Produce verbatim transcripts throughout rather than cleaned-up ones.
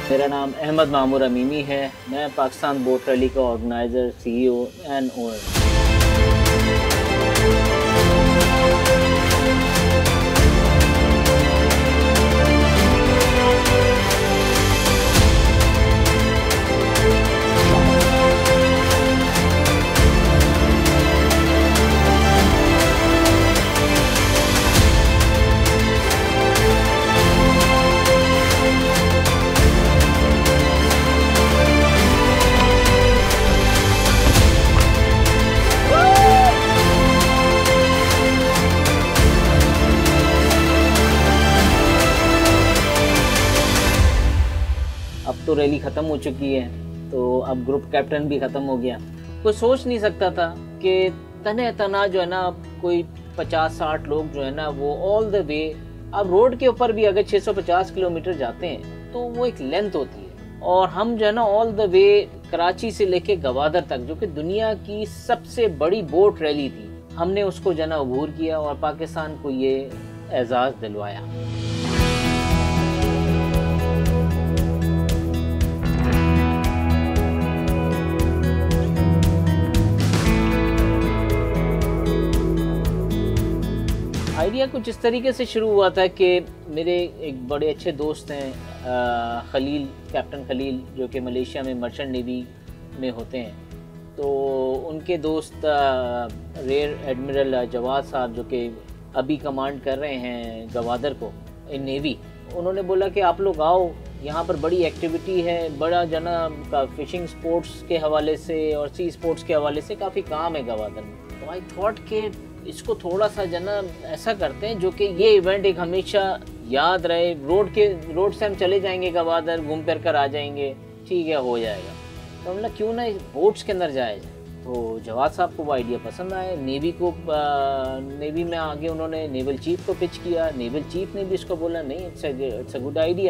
मेरा नाम अहमद मामूर अमीनी है। मैं पाकिस्तान बोट रैली का ऑर्गेनाइज़र, सीईओ एंड ओनर। अब तो रैली ख़त्म हो चुकी है, तो अब ग्रुप कैप्टन भी ख़त्म हो गया। कोई सोच नहीं सकता था कि तने तना जो है ना कोई पचास साठ लोग जो है ना वो ऑल द वे, अब रोड के ऊपर भी अगर छह सौ पचास किलोमीटर जाते हैं तो वो एक लेंथ होती है, और हम जो है ना ऑल द वे कराची से लेके गवादर तक, जो कि दुनिया की सबसे बड़ी बोट रैली थी, हमने उसको जो है ना अबूर किया और पाकिस्तान को ये एजाज़ दिलवाया। आइडिया कुछ इस तरीके से शुरू हुआ था कि मेरे एक बड़े अच्छे दोस्त हैं खलील, कैप्टन खलील, जो कि मलेशिया में मर्चेंट नेवी में होते हैं। तो उनके दोस्त रेयर एडमिरल जवाद साहब, जो कि अभी कमांड कर रहे हैं गवादर को इन नेवी, उन्होंने बोला कि आप लोग आओ, यहाँ पर बड़ी एक्टिविटी है, बड़ा जना का फिशिंग स्पोर्ट्स के हवाले से और सी स्पोर्ट्स के हवाले से काफ़ी काम है गवादर में। तो आई थॉट कि इसको थोड़ा सा जना ऐसा करते हैं जो कि ये इवेंट एक हमेशा याद रहे। रोड के रोड से हम चले जाएंगे गवादर, घूम फिर कर आ जाएंगे, ठीक है, हो जाएगा। तो हमने क्यों ना बोट्स के अंदर जाए। तो जवाद साहब को वो आइडिया पसंद आया। नेवी को नेवी में आगे उन्होंने नेवल चीफ को पिच किया, नेवल चीफ ने भी इसको बोला नहीं, it's it's a good idea.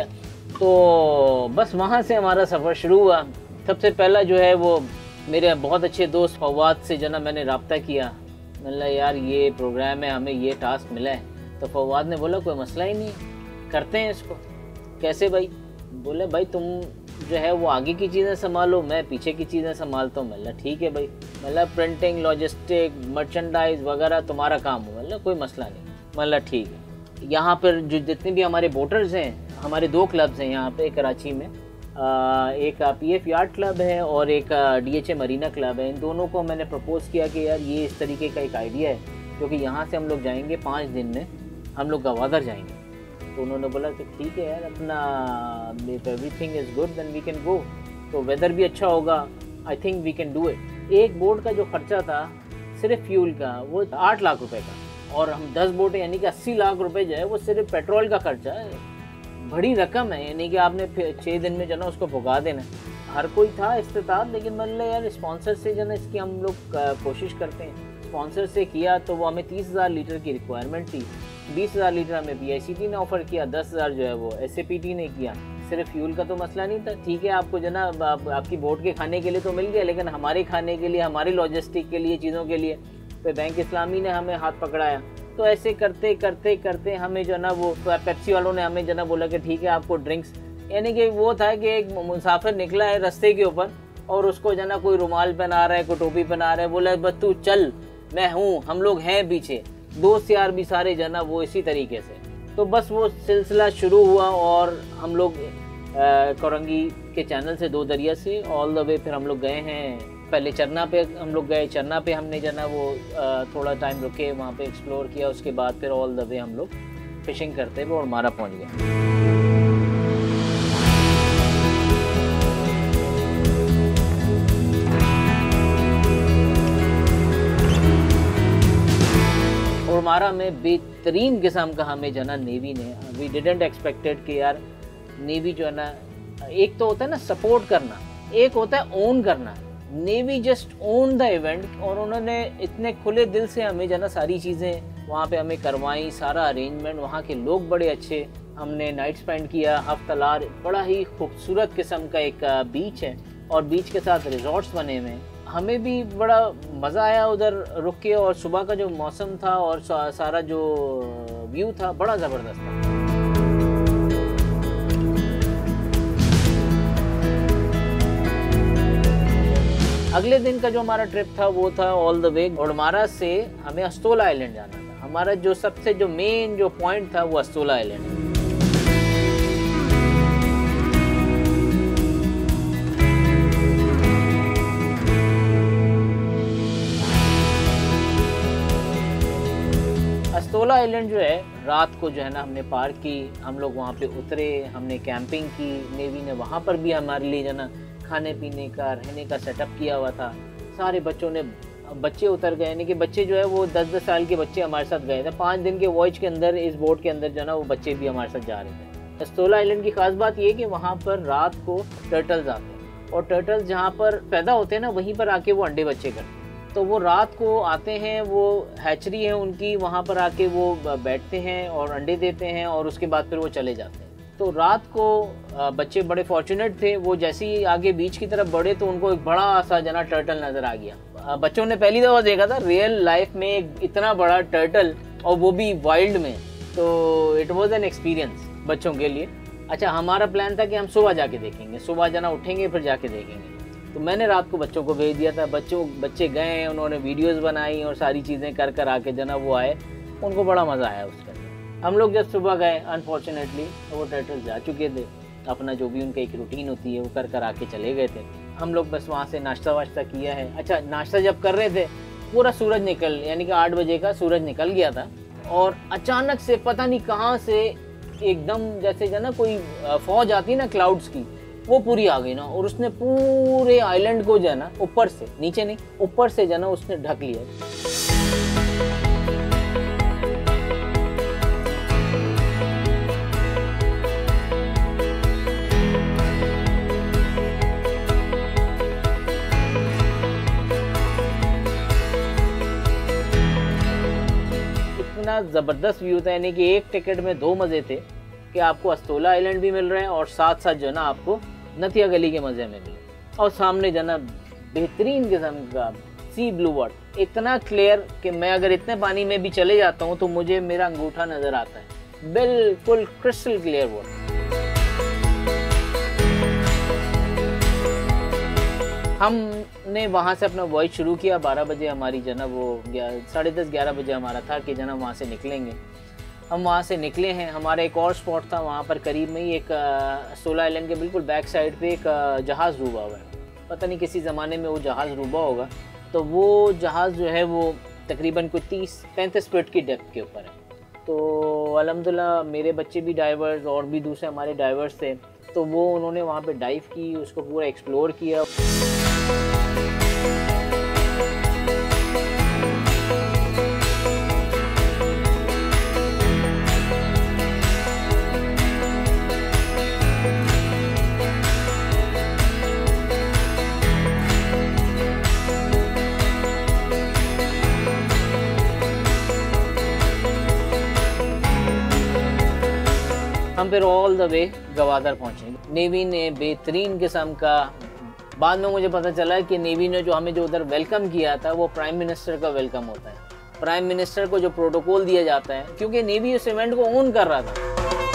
तो बस वहाँ से हमारा सफ़र शुरू हुआ। सबसे पहला जो है वो मेरे बहुत अच्छे दोस्त फवाद से जना मैंने रब्ता किया, मतलब यार ये प्रोग्राम है, हमें ये टास्क मिला है। तो फवाद ने बोला कोई मसला ही नहीं, करते हैं इसको। कैसे भाई? बोले भाई तुम जो है वो आगे की चीज़ें संभालो, मैं पीछे की चीज़ें संभालता हूँ। मतलब ठीक है भाई, मतलब प्रिंटिंग, लॉजिस्टिक, मर्चेंडाइज वगैरह तुम्हारा काम हो। मतलब कोई मसला नहीं, मतलब ठीक है। यहाँ पर जो जितने भी हमारे बोटर्स हैं, हमारे दो क्लब्स हैं यहाँ पे कराची में, एक पी एफ यार्ड क्लब है और एक D H A marina club है। इन दोनों को मैंने प्रपोज़ किया कि यार ये इस तरीके का एक आइडिया है, क्योंकि यहाँ से हम लोग जाएंगे पाँच दिन में, हम लोग गवादर जाएंगे। तो उन्होंने बोला कि ठीक है यार, अपना if everything is good then we can go. तो वेदर भी अच्छा होगा, I think we can do it. एक बोट का जो खर्चा था सिर्फ फ्यूल का वो आठ लाख रुपए का, और हम दस बोटें यानी कि अस्सी लाख रुपए जो है वो सिर्फ पेट्रोल का खर्चा है। बड़ी रकम है, यानी कि आपने छः दिन में जो ना उसको भुगा देना। हर कोई था इस्तेताब, लेकिन मतलब यार स्पॉन्सर से जो ना इसकी हम लोग कोशिश करते हैं। स्पॉन्सर से किया तो वो हमें तीस हज़ार लीटर की रिक्वायरमेंट थी, बीस हज़ार लीटर हमें पी आई सी टी ने ऑफ़र किया, दस हज़ार जो है वो एस ए पी टी ने किया। सिर्फ फ्यूल का तो मसला नहीं था, ठीक है आपको जो ना आप, आपकी बोट के खाने के लिए तो मिल गया, लेकिन हमारे खाने के लिए, हमारे लॉजिस्टिक के लिए, चीज़ों के लिए फिर बैंक इस्लामी ने हमें हाथ पकड़ाया। तो ऐसे करते करते करते हमें जो ना वो पेप्सी वालों ने हमें जो ना बोला कि ठीक है आपको ड्रिंक्स, यानी कि वो था कि एक मुसाफिर निकला है रास्ते के ऊपर और उसको जो ना कोई रुमाल पहना रहा है, कोई टोपी पहना रहा है, बोला बस तू चल, मैं हूँ, हम लोग हैं पीछे। दोस्त यार भी सारे जो ना वो इसी तरीके से। तो बस वो सिलसिला शुरू हुआ और हम लोग कोरंगी के चैनल से, दो दरिया से ऑल द वे फिर हम लोग गए हैं। पहले चरना पे हम लोग गए, चरना पे हमने जना वो थोड़ा टाइम रुके, वहाँ पे एक्सप्लोर किया। उसके बाद फिर ऑल द वे हम लोग फिशिंग करते हुए और मारा पहुँच गए। और मारा में बेहतरीन किस्म का हमें जना नेवी ने, वी डिडंट एक्सपेक्टेड कि यार नेवी जो है ना, एक तो होता है ना सपोर्ट करना, एक होता है ओन करना। Navy just own the event, और उन्होंने इतने खुले दिल से हमें जो ना सारी चीज़ें वहाँ पे हमें करवाई, सारा अरेंजमेंट। वहाँ के लोग बड़े अच्छे, हमने नाइट स्पेंड किया हफ्तलार। बड़ा ही खूबसूरत किस्म का एक बीच है और बीच के साथ रिजॉर्ट्स बने हुए हैं। हमें भी बड़ा मज़ा आया उधर रुक के, और सुबह का जो मौसम था और सारा जो व्यू था बड़ा ज़बरदस्त था। अगले दिन का जो हमारा ट्रिप था वो था ऑल द वे घोड़मारा से हमें अस्तोला आइलैंड जाना था। हमारा जो सबसे जो मेन जो पॉइंट था वो अस्तोला आइलैंड है। अस्तोला आइलैंड जो है रात को जो है ना हमने पार की, हम लोग वहाँ पे उतरे, हमने कैंपिंग की। नेवी ने वहाँ पर भी हमारे लिए जो ना खाने पीने का रहने का सेटअप किया हुआ था। सारे बच्चों ने बच्चे उतर गए, यानी कि बच्चे जो है वो दस दस साल के बच्चे हमारे साथ गए थे। पाँच दिन के वॉयज के अंदर इस बोट के अंदर जो है ना वो बच्चे भी हमारे साथ जा रहे थे। अस्तोला आइलैंड की खास बात ये कि वहाँ पर रात को टर्टल्स आते हैं और टर्टल्स जहाँ पर पैदा होते हैं ना वहीं पर आके वो अंडे बच्चे करते हैं। तो वो रात को आते हैं, वो हैचरी है उनकी, वहाँ पर आके वो बैठते हैं और अंडे देते हैं और उसके बाद फिर वो चले जाते हैं। तो रात को बच्चे बड़े फॉर्चुनेट थे, वो जैसे ही आगे बीच की तरफ बढ़े तो उनको एक बड़ा सा जना टर्टल नज़र आ गया। बच्चों ने पहली दफ़ा देखा था रियल लाइफ में एक इतना बड़ा टर्टल, और वो भी वाइल्ड में। तो इट वॉज एन एक्सपीरियंस बच्चों के लिए। अच्छा, हमारा प्लान था कि हम सुबह जाके देखेंगे, सुबह जना उठेंगे फिर जाके देखेंगे। तो मैंने रात को बच्चों को भेज दिया था। बच्चों बच्चे गए, उन्होंने वीडियोस बनाई और सारी चीज़ें कर कर आके जना वो आए, उनको बड़ा मज़ा आया उसके अंदर। हम लोग जब सुबह गए अनफॉर्चुनेटली तो वो टर्टल्स जा चुके थे, अपना जो भी उनका एक रूटीन होती है वो कर कर आके चले गए थे। हम लोग बस वहाँ से नाश्ता वाश्ता किया है। अच्छा, नाश्ता जब कर रहे थे पूरा सूरज निकल, यानी कि आठ बजे का सूरज निकल गया था और अचानक से पता नहीं कहाँ से एकदम जैसे जो ना कोई फौज आती है ना क्लाउड्स की, वो पूरी आ गई ना, और उसने पूरे आइलैंड को जो है ना ऊपर से, नीचे नहीं ऊपर से जो है ना उसने ढक लिया। इतना ज़बरदस्त व्यू था, यानी कि एक टिकट में दो मज़े थे कि आपको अस्तोला आइलैंड भी मिल रहे हैं और साथ साथ जो है ना आपको नथिया गली के मज़े में मिले, और सामने जो है ना बेहतरीन किस्म का सी ब्लू वाटर, इतना क्लियर कि मैं अगर इतने पानी में भी चले जाता हूँ तो मुझे मेरा अंगूठा नज़र आता है, बिल्कुल क्रिस्टल क्लियर वाटर। हमने वहाँ से अपना वॉयज शुरू किया। बारह बजे हमारी जना वो साढ़े दस ग्यारह बजे हमारा था कि जना वहाँ से निकलेंगे। हम वहाँ से निकले हैं। हमारा एक और स्पॉट था वहाँ पर करीब में ही, एक अस्तोला आइलैंड के बिल्कुल बैक साइड पे एक जहाज़ डूबा हुआ है। पता नहीं किसी ज़माने में वो जहाज़ डूबा होगा। तो वो जहाज़ जो है वो तकरीबन कुछ तीस पैंतीस फीट की डेप्थ के ऊपर है। तो अल्हम्दुलिल्लाह मेरे बच्चे भी डाइवर्स और भी दूसरे हमारे डाइवर्स थे, तो वो उन्होंने वहाँ पे डाइव की, उसको पूरा एक्सप्लोर किया। हम फिर ऑल द वे गवादर पहुँचे। नेवी ने बेहतरीन किस्म का, बाद में मुझे पता चला कि नेवी ने जो हमें जो उधर वेलकम किया था वो प्राइम मिनिस्टर का वेलकम होता है। प्राइम मिनिस्टर को जो प्रोटोकॉल दिया जाता है, क्योंकि नेवी उस इवेंट को ओन कर रहा था।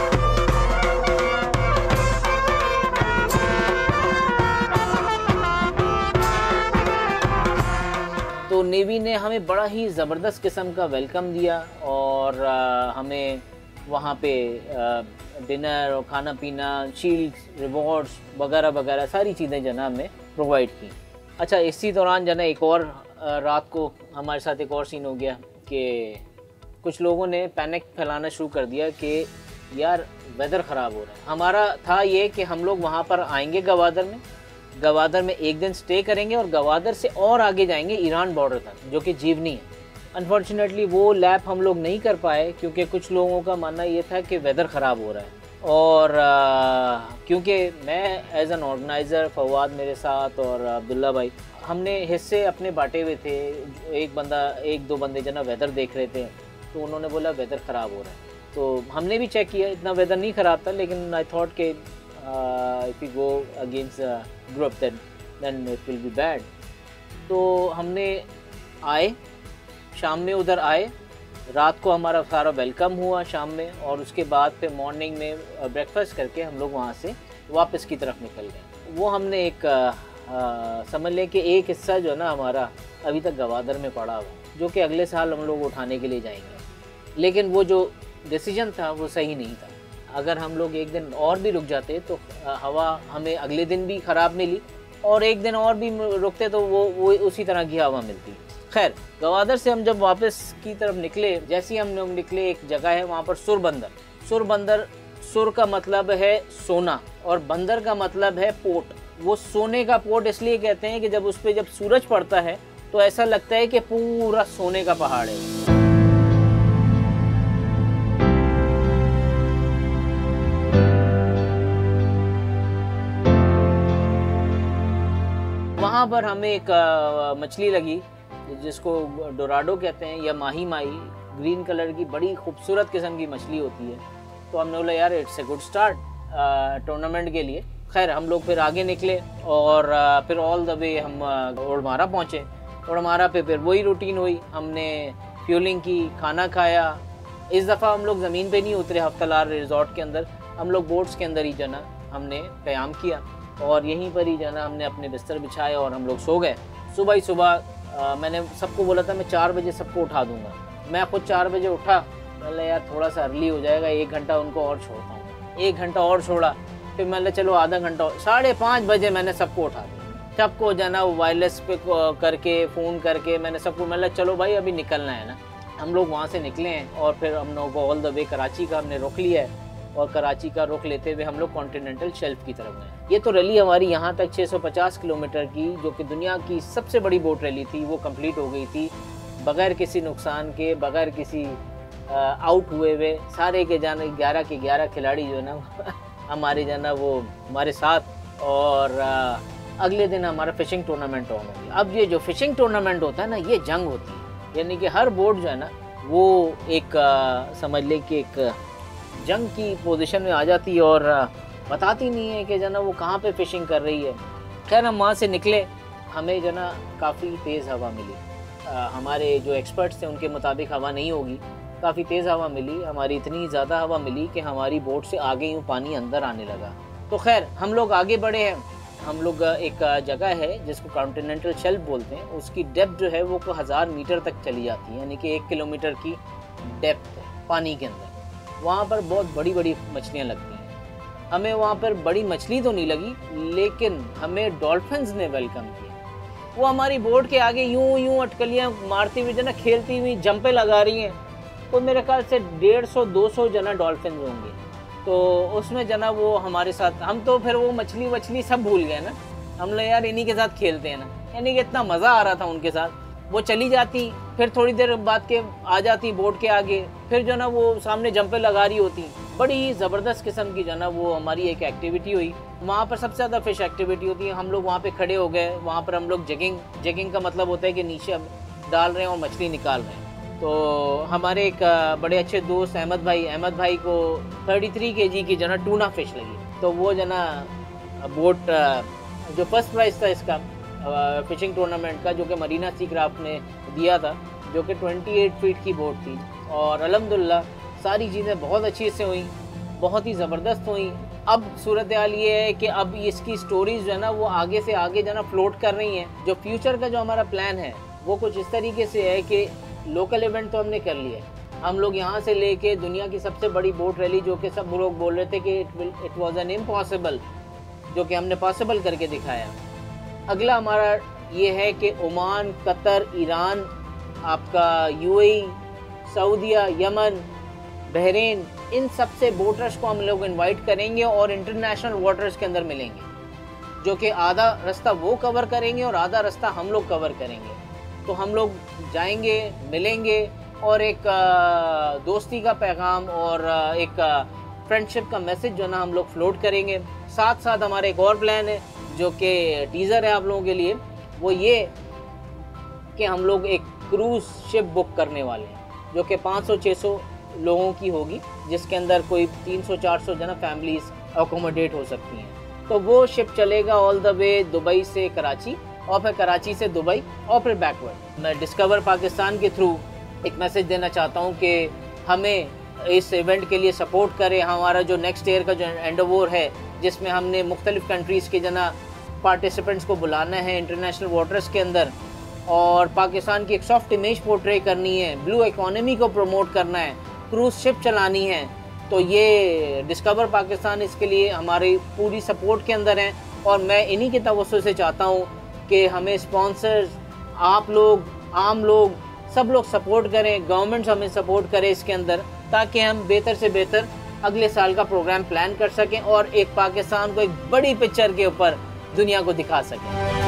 तो नेवी ने हमें बड़ा ही ज़बरदस्त किस्म का वेलकम दिया और आ, हमें वहाँ पे डिनर और खाना पीना, शील्ड्स, रिवॉर्ड्स वगैरह वगैरह सारी चीज़ें जना हमें प्रोवाइड की। अच्छा, इसी दौरान जना एक और रात को हमारे साथ एक और सीन हो गया कि कुछ लोगों ने पैनिक फैलाना शुरू कर दिया कि यार वेदर ख़राब हो रहा है। हमारा था ये कि हम लोग वहाँ पर आएंगे गवादर में, गवादर में एक दिन स्टे करेंगे और गवादर से और आगे जाएंगे ईरान बॉर्डर तक, जो कि जीवनी है। अनफॉर्चुनेटली वो लैप हम लोग नहीं कर पाए क्योंकि कुछ लोगों का मानना ये था कि वेदर ख़राब हो रहा है। और आ, क्योंकि मैं एज एन ऑर्गेनाइज़र, फवाद मेरे साथ और अब्दुल्ला भाई, हमने हिस्से अपने बांटे हुए थे। एक बंदा एक दो बंदे जना वेदर देख रहे थे, तो उन्होंने बोला वेदर ख़राब हो रहा है। तो हमने भी चेक किया, इतना वेदर नहीं ख़राब था, लेकिन आई थॉट के if you go against group then then it will be bad. तो हमने आए, शाम में उधर आए, रात को हमारा सारा वेलकम हुआ शाम में, और उसके बाद फिर मॉर्निंग में ब्रेकफास्ट करके हम लोग वहाँ से वापस की तरफ निकल गए। वो हमने एक आ, समझ लें कि एक हिस्सा जो है ना हमारा अभी तक गवादर में पड़ा हुआ, जो कि अगले साल हम लोग उठाने के लिए जाएंगे। लेकिन वो जो डिसीजन था वो सही नहीं था। अगर हम लोग एक दिन और भी रुक जाते तो हवा हमें अगले दिन भी ख़राब मिली, और एक दिन और भी रुकते तो वो वो उसी तरह की हवा मिलती। खैर, गवादर से हम जब वापस की तरफ निकले, जैसे ही हम लोग निकले, एक जगह है वहाँ पर सुर बंदर। सुर बंदर, सुर का मतलब है सोना और बंदर का मतलब है पोर्ट। वो सोने का पोर्ट इसलिए कहते हैं कि जब उस पर जब सूरज पड़ता है तो ऐसा लगता है कि पूरा सोने का पहाड़ है। वहाँ पर हमें एक मछली लगी जिसको डोराडो कहते हैं या माही माही, ग्रीन कलर की बड़ी खूबसूरत किस्म की मछली होती है। तो हमने बोला यार it's a good start tournament के लिए। खैर, हम लोग फिर आगे निकले और uh, फिर ऑल द वे हम ओडमारा पहुँचे। ओडमारा पे फिर वही रूटीन हुई, हमने फ्यूलिंग की, खाना खाया। इस दफ़ा हम लोग ज़मीन पे नहीं उतरे हफ्तालार रिजॉर्ट के अंदर, हम लोग बोट्स के अंदर ही जना हमने क़याम किया और यहीं पर ही जना हमने अपने बिस्तर बिछाए और हम लोग सो गए। सुबह ही सुबह आ, मैंने सबको बोला था मैं चार बजे सबको उठा दूंगा। मैं खुद चार बजे उठा, मैंने यार थोड़ा सा अर्ली हो जाएगा, एक घंटा उनको और छोड़ता हूँ। एक घंटा और छोड़ा, फिर मैंने चलो आधा घंटा, साढ़े पाँच बजे मैंने सबको उठा दिया। सबको जाना वो वायरलेस पे करके फ़ोन करके मैंने सबको, मतलब चलो भाई अभी निकलना है ना। हम लोग वहाँ से निकले हैं और फिर हम लोग ऑल द वे कराची का हमने रुख लिया है और कराची का रुख लेते हुए हम लोग कॉन्टिनेंटल शेल्फ की तरफ गए। ये तो रैली हमारी यहाँ तक छह सौ पचास किलोमीटर की, जो कि दुनिया की सबसे बड़ी बोट रैली थी, वो कंप्लीट हो गई थी बगैर किसी नुकसान के, बगैर किसी आउट हुए हुए। सारे के जाना ग्यारह के ग्यारह खिलाड़ी जो है ना हमारे जाना वो हमारे साथ। और आ, अगले दिन हमारा फ़िशिंग टूर्नामेंट ऑन हो गया। अब ये जो फ़िशिंग टूर्नामेंट होता है ना, ये जंग होती है, यानी कि हर बोट जो है ना वो एक आ, समझ ले कि एक जंग की पोजीशन में आ जाती है और बताती नहीं है कि जना वो कहाँ पे फ़िशिंग कर रही है। खैर, हम वहाँ से निकले, हमें जना काफ़ी तेज़ हवा मिली। आ, हमारे जो एक्सपर्ट्स थे उनके मुताबिक हवा नहीं होगी, काफ़ी तेज़ हवा मिली। हमारी इतनी ज़्यादा हवा मिली कि हमारी बोट से आगे यूँ पानी अंदर आने लगा। तो खैर हम लोग आगे बढ़े हैं। हम लोग एक जगह है जिसको कॉन्टिनेंटल शेल्फ बोलते हैं, उसकी डेप्थ जो है वो हज़ार मीटर तक चली जाती है, यानी कि एक किलोमीटर की डेप्थ है पानी के अंदर। वहाँ पर बहुत बड़ी बड़ी मछलियाँ लगती हैं। हमें वहाँ पर बड़ी मछली तो नहीं लगी, लेकिन हमें डॉल्फिन्स ने वेलकम किया। वो हमारी बोट के आगे यूं यूं अटकलियाँ मारती हुई जना खेलती हुई जंपे लगा रही हैं। तो मेरे ख्याल से डेढ़ सौ दो सौ जना डॉल्फिन होंगे। तो उसमें जना वो हमारे साथ, हम तो फिर वो मछली वछली सब भूल गए ना। हम लोग यार इन्हीं के साथ खेलते हैं ना, यानी कि इतना मज़ा आ रहा था उनके साथ। वो चली जाती, फिर थोड़ी देर बाद के आ जाती बोट के आगे, फिर जो ना वो सामने जंपे लगा रही होती। बड़ी ही ज़बरदस्त किस्म की जो ना वो हमारी एक एक्टिविटी हुई। वहाँ पर सबसे ज़्यादा फ़िश एक्टिविटी होती है। हम लोग वहाँ पे खड़े हो गए, वहाँ पर हम लोग जगिंग जगिंग का मतलब होता है कि नीचे डाल रहे हैं और मछली निकाल रहे हैं। तो हमारे एक बड़े अच्छे दोस्त अहमद भाई अहमद भाई को तैंतीस केजी की जो ना टूना फ़िश लगी। तो वो जो ना बोट जो फर्स्ट प्राइज़ था इसका फ़िशिंग टूर्नामेंट का, जो कि मरीना सी क्राफ्ट ने दिया था, जो कि अट्ठाईस फीट की बोट थी। और अल्हम्दुलिल्लाह सारी चीज़ें बहुत अच्छी से हुई, बहुत ही ज़बरदस्त हुई। अब सूरत हाल ये है कि अब इसकी स्टोरीज़ जो है ना वो आगे से आगे जो ना फ्लोट कर रही हैं। जो फ्यूचर का जो हमारा प्लान है वो कुछ इस तरीके से है कि लोकल इवेंट तो हमने कर लिया है। हम लोग यहाँ से लेके दुनिया की सबसे बड़ी बोट रैली, जो कि सब लोग बोल रहे थे कि it will it was an impossible, जो कि हमने पॉसिबल करके दिखाया। अगला हमारा ये है कि ओमान, कतर, ईरान, आपका यूएई, सऊदीया, यमन, बहरीन, इन सबसे बोटर्स को हम लोग इनवाइट करेंगे और इंटरनेशनल वाटर्स के अंदर मिलेंगे, जो कि आधा रास्ता वो कवर करेंगे और आधा रास्ता हम लोग कवर करेंगे। तो हम लोग जाएंगे, मिलेंगे और एक दोस्ती का पैगाम और एक फ्रेंडशिप का मैसेज जो ना हम लोग फ्लोट करेंगे। साथ साथ हमारा एक और प्लान है जो कि टीज़र है आप लोगों के लिए, वो ये कि हम लोग एक क्रूज़ शिप बुक करने वाले हैं, जो कि पाँच सौ छह सौ लोगों की होगी, जिसके अंदर कोई तीन सौ चार सौ जना फैमिलीज़ अकोमोडेट हो सकती हैं। तो वो शिप चलेगा ऑल द वे दुबई से कराची और फिर कराची से दुबई और फिर बैकवर्ड। मैं डिस्कवर पाकिस्तान के थ्रू एक मैसेज देना चाहता हूँ कि हमें इस इवेंट के लिए सपोर्ट करें। हमारा जो नेक्स्ट ईयर का जो एंडोवर है, जिसमें हमने मुख्तलिफ़ कंट्रीज़ के जना पार्टिसिपेंट्स को बुलाना है इंटरनेशनल वाटर्स के अंदर, और पाकिस्तान की एक सॉफ्ट इमेज पोर्ट्रे करनी है, ब्लू इकोनॉमी को प्रमोट करना है, क्रूज़ शिप चलानी है, तो ये डिस्कवर पाकिस्तान इसके लिए हमारी पूरी सपोर्ट के अंदर है। और मैं इन्हीं के तवज्जो से चाहता हूँ कि हमें स्पॉन्सर्स, आप लोग, आम लोग, सब लोग सपोर्ट करें, गवर्नमेंट हमें सपोर्ट करे इसके अंदर, ताकि हम बेहतर से बेहतर अगले साल का प्रोग्राम प्लान कर सकें और एक पाकिस्तान को एक बड़ी पिक्चर के ऊपर दुनिया को दिखा सकें।